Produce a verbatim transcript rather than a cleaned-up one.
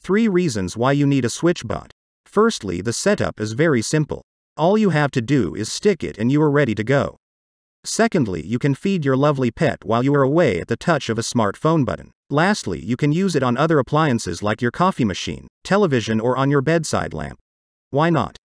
Three reasons why you need a Switchbot. Firstly, the setup is very simple. All you have to do is stick it and you are ready to go. Secondly, you can feed your lovely pet while you are away at the touch of a smartphone button. Lastly, you can use it on other appliances like your coffee machine, television, or on your bedside lamp. Why not?